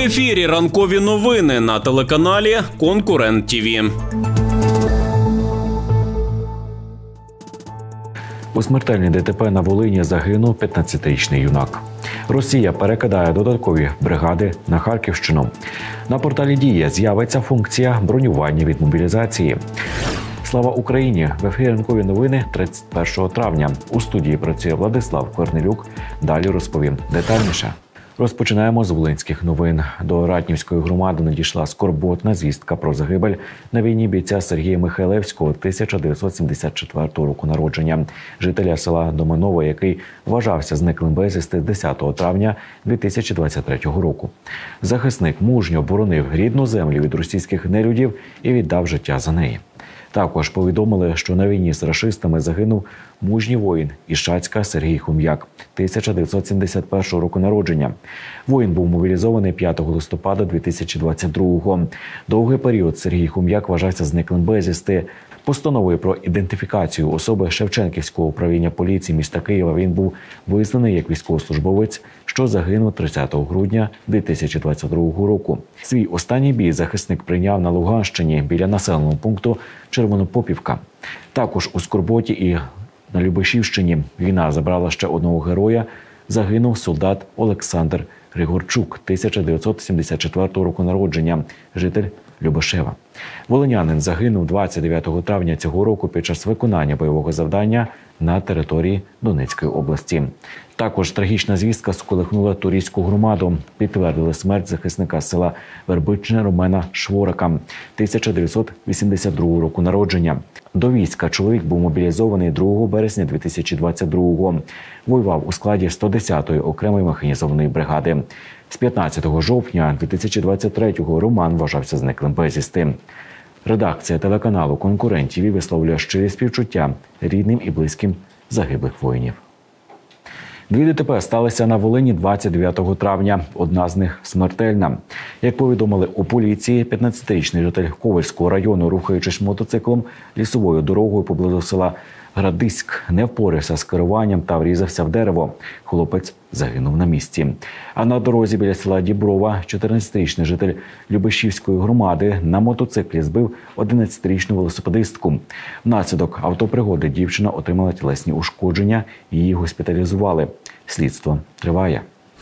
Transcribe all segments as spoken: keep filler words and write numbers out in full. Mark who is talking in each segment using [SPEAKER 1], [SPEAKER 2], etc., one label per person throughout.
[SPEAKER 1] ефірі ранкові новини на телеканалі «Конкурент ТІВІ».
[SPEAKER 2] У смертельній ДТП на Волині загинув п'ятнадцятирічний юнак. Росія перекидає додаткові бригади на Харківщину. На порталі «Дія» з'явиться функція бронювання від мобілізації. Слава Україні! В ефірі ранкові новини тридцять першого травня. У студії працює Владислав Корнелюк. Далі розповім детальніше. Розпочинаємо з волинських новин. До Ратнівської громади надійшла скорботна звістка про загибель на війні бійця Сергія Михайлевського тисяча дев'ятсот сімдесят четвертого року народження, жителя села Доманово, який вважався зниклим безвісти десятого травня дві тисячі двадцять третього року. Захисник мужньо боронив рідну землю від російських нелюдів і віддав життя за неї. Також повідомили, що на війні з рашистами загинув мужній воїн із Шацька Сергій Хом'як, тисяча дев'ятсот сімдесят першого року народження. Воїн був мобілізований п'ятого листопада дві тисячі двадцять другого. Довгий період Сергій Хом'як вважався зниклим безвісти. Постановою про ідентифікацію особи Шевченківського управління поліції міста Києва він був визнаний як військовослужбовець, що загинув тридцятого грудня дві тисячі двадцять другого року. Свій останній бій захисник прийняв на Луганщині біля населеного пункту Червонопопівка. Також у Скорботі і на Любешівщині війна забрала ще одного героя. Загинув солдат Олександр Григорчук, тисяча дев'ятсот сімдесят четвертого року народження, житель Любешева. Волинянин загинув двадцять дев'ятого травня цього року під час виконання бойового завдання на території Донецької області. Також трагічна звістка сколихнула Турійську громаду. Підтвердили смерть захисника села Вербичне Ромена Шворака, тисяча дев'ятсот вісімдесят другого року народження. До війська чоловік був мобілізований другого березня дві тисячі двадцять другого. Воював у складі сто десятої окремої механізованої бригади. З п'ятнадцятого жовтня дві тисячі двадцять третього Роман вважався зниклим безвісти. Редакція телеканалу «Конкурент ТІВІ» висловлює щирі співчуття рідним і близьким загиблих воїнів. Дві ДТП сталися на Волині двадцять дев'ятого травня. Одна з них смертельна. Як повідомили у поліції, п'ятнадцятирічний житель Ковельського району, рухаючись мотоциклом лісовою дорогою поблизу села Градиськ, не впорався з керуванням та врізався в дерево. Хлопець загинув на місці. А на дорозі біля села Діброва чотирнадцятирічний житель Любешівської громади на мотоциклі збив одинадцятирічну велосипедистку. Внаслідок автопригоди дівчина отримала тілесні ушкодження, її госпіталізували. Слідство триває.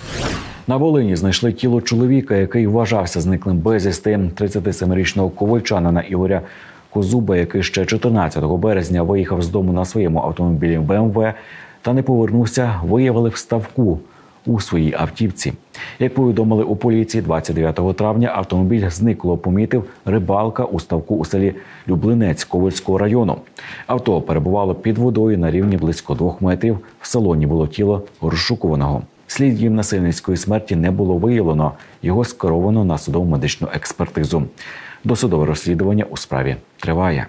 [SPEAKER 2] На Волині знайшли тіло чоловіка, який вважався зниклим безвісти. тридцятисемирічного ковальчанина Ігоря Козуба, який ще чотирнадцятого березня виїхав з дому на своєму автомобілі Б М В та не повернувся, виявили в ставку у своїй автівці. Як повідомили у поліції, двадцять дев'ятого травня автомобіль зникло помітив рибалка у ставку у селі Люблинець Ковельського району. Авто перебувало під водою на рівні близько двох метрів. В салоні було тіло розшукуваного. Слідів насильницької смерті не було виявлено. Його скеровано на судово-медичну експертизу. Досудове розслідування у справі триває.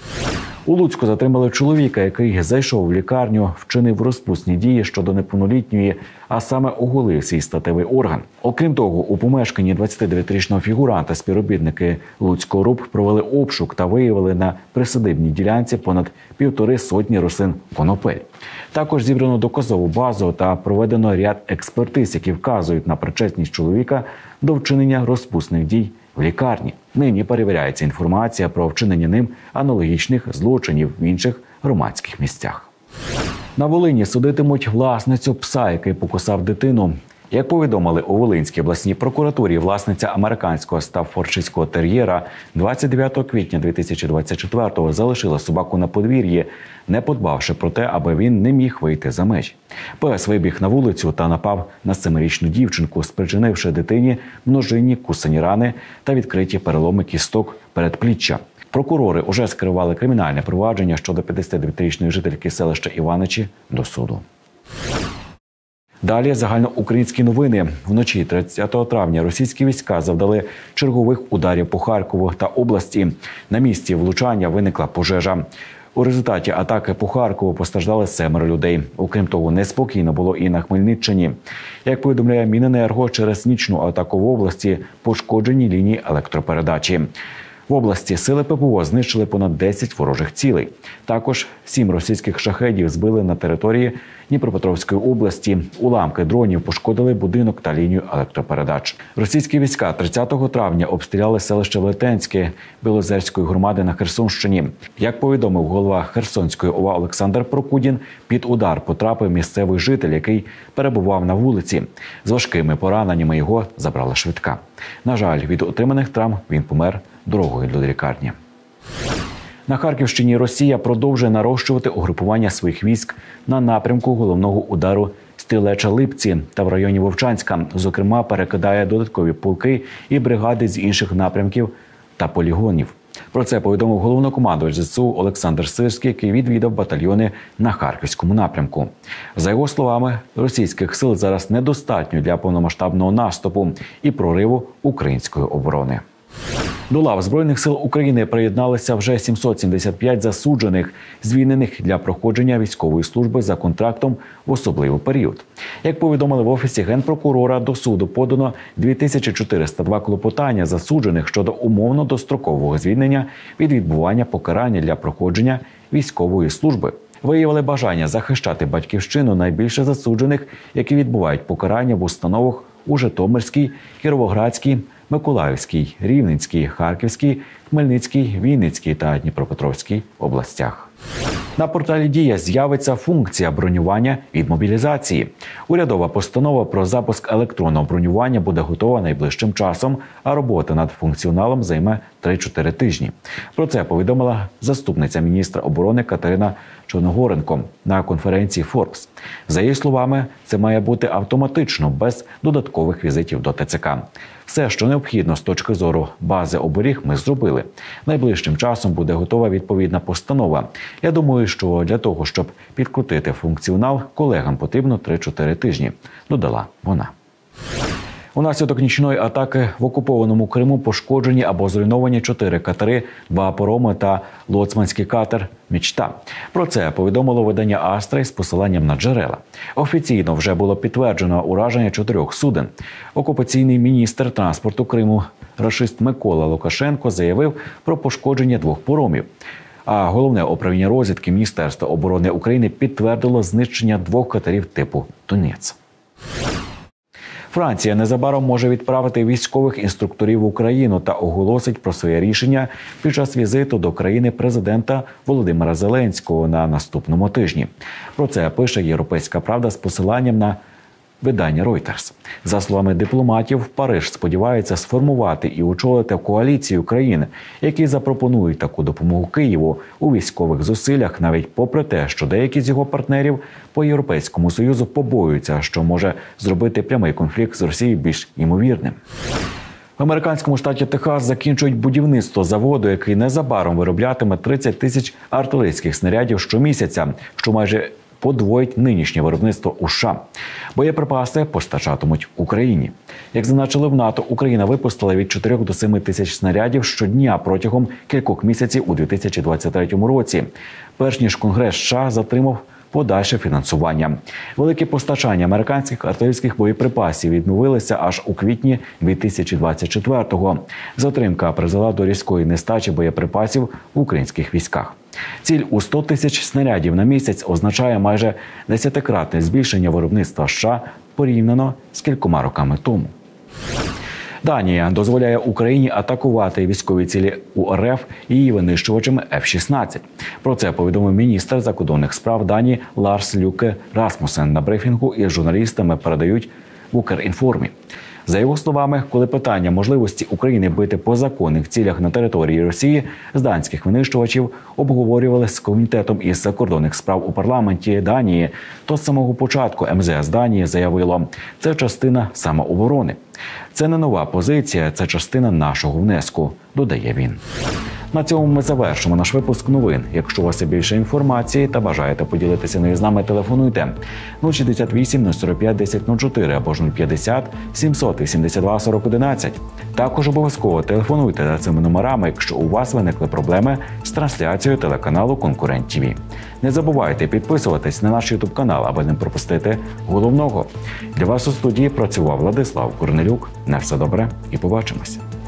[SPEAKER 2] У Луцьку затримали чоловіка, який зайшов в лікарню, вчинив розпусні дії щодо неповнолітньої, а саме оголив свій статевий орган. Окрім того, у помешканні двадцятидев'ятирічного фігуранта співробітники Луцького РУП провели обшук та виявили на присадибній ділянці понад півтори сотні рослин конопель. Також зібрано доказову базу та проведено ряд експертиз, які вказують на причетність чоловіка до вчинення розпусних дій в лікарні. Нині перевіряється інформація про вчинення ним аналогічних злочинів в інших громадських місцях. На Волині судитимуть власницю пса, який покусав дитину. Як повідомили у Волинській обласній прокуратурі, власниця американського стаффордширського тер'єра двадцять дев'ятого квітня дві тисячі двадцять четвертого залишила собаку на подвір'ї, не подбавши про те, аби він не міг вийти за межі. Пес вибіг на вулицю та напав на семирічну дівчинку, спричинивши дитині множинні кусані рани та відкриті переломи кісток передпліччя. Прокурори уже скерували кримінальне провадження щодо п'ятдесятидев'ятирічної жительки селища Іваничі до суду. Далі загальноукраїнські новини. Вночі тридцятого травня російські війська завдали чергових ударів по Харкову та області. На місці влучання виникла пожежа. У результаті атаки по Харкову постраждали семеро людей. Окрім того, неспокійно було і на Хмельниччині. Як повідомляє Міненерго, через нічну атаку в області пошкоджені лінії електропередачі. В області сили ППО знищили понад десять ворожих цілей. Також сім російських шахедів збили на території Дніпропетровської області. Уламки дронів пошкодили будинок та лінію електропередач. Російські війська тридцятого травня обстріляли селище Велетенське Білозерської громади на Херсонщині. Як повідомив голова Херсонської ОВА Олександр Прокудін, під удар потрапив місцевий житель, який перебував на вулиці. З важкими пораненнями його забрала швидка. На жаль, від отриманих травм він помер дорогою до лікарні. На Харківщині Росія продовжує нарощувати угрупування своїх військ на напрямку головного удару Стрілеча-Липці та в районі Вовчанська. Зокрема, перекидає додаткові полки і бригади з інших напрямків та полігонів. Про це повідомив головнокомандувач ЗСУ Олександр Сирський, який відвідав батальйони на Харківському напрямку. За його словами, російських сил зараз недостатньо для повномасштабного наступу і прориву української оборони. До лав Збройних сил України приєдналися вже сімсот сімдесят п'ять засуджених, звільнених для проходження військової служби за контрактом в особливий період. Як повідомили в Офісі Генпрокурора, до суду подано дві тисячі чотириста два клопотання засуджених щодо умовно-дострокового звільнення від відбування покарання для проходження військової служби. Виявили бажання захищати батьківщину найбільше засуджених, які відбувають покарання в установах у Житомирській, Кіровоградській, Миколаївській, Рівненській, Харківській, Хмельницькій, Вінницькій та Дніпропетровській областях. На порталі «Дія» з'явиться функція бронювання від мобілізації. Урядова постанова про запуск електронного бронювання буде готова найближчим часом, а робота над функціоналом займе три-чотири тижні. Про це повідомила заступниця міністра оборони Катерина Чорногоренко на конференції Forbes. За її словами, це має бути автоматично, без додаткових візитів до ТЦК. Все, що необхідно з точки зору бази оберіг, ми зробили. Найближчим часом буде готова відповідна постанова. Я думаю, що для того, щоб підкрутити функціонал, колегам потрібно три-чотири тижні, додала вона. Унаслідок нічної атаки в окупованому Криму пошкоджені або зруйновані чотири катери, два пароми та лоцманський катер «Мічта». Про це повідомило видання «Астра» з посиланням на джерела. Офіційно вже було підтверджено ураження чотирьох суден. Окупаційний міністр транспорту Криму рашист Микола Лукашенко заявив про пошкодження двох паромів. А головне управління розвідки Міністерства оборони України підтвердило знищення двох катерів типу «Донець». Франція незабаром може відправити військових інструкторів в Україну та оголосить про своє рішення під час візиту до країни президента Володимира Зеленського на наступному тижні. Про це пише «Європейська правда» з посиланням на видання Reuters. За словами дипломатів, Париж сподівається сформувати і очолити коаліцію країн, які запропонують таку допомогу Києву у військових зусиллях, навіть попри те, що деякі з його партнерів по Європейському Союзу побоюються, що може зробити прямий конфлікт з Росією більш ймовірним. В американському штаті Техас закінчують будівництво заводу, який незабаром вироблятиме тридцять тисяч артилерійських снарядів щомісяця, що майже подвоїть нинішнє виробництво у США. Боєприпаси постачатимуть Україні. Як зазначили в НАТО, Україна випустила від чотирьох до семи тисяч снарядів щодня протягом кількох місяців у дві тисячі двадцять третьому році. Перш ніж Конгрес США затримав подальше фінансування. Великі постачання американських артилерійських боєприпасів відновилися аж у квітні дві тисячі двадцять четвертого. Затримка призвела до різкої нестачі боєприпасів в українських військах. Ціль у сто тисяч снарядів на місяць означає майже десятикратне збільшення виробництва США порівняно з кількома роками тому. Данія дозволяє Україні атакувати військові цілі у РФ її винищувачами еф шістнадцять. Про це повідомив міністр закордонних справ Данії Ларс Люке Расмусен на брифінгу із журналістами, передають в Укрінформі. За його словами, коли питання можливості України бити по законних цілях на території Росії з данських винищувачів обговорювали з Комітетом із закордонних справ у парламенті Данії, то з самого початку ем зе ес Данії заявило – це частина самооборони. Це не нова позиція, це частина нашого внеску, додає він. На цьому ми завершимо наш випуск новин. Якщо у вас є більше інформації та бажаєте поділитися нею з нами, телефонуйте нуль шістдесят вісім нуль сорок п'ять десять нуль чотири або ж нуль п'ятдесят сімсот вісімдесят два сорок одинадцять. Також обов'язково телефонуйте за цими номерами, якщо у вас виникли проблеми з трансляцією телеканалу «Конкурент ті ві». Не забувайте підписуватись на наш ютуб канал, аби не пропустити головного. Для вас у студії працював Владислав Корнелюк. На все добре і побачимося.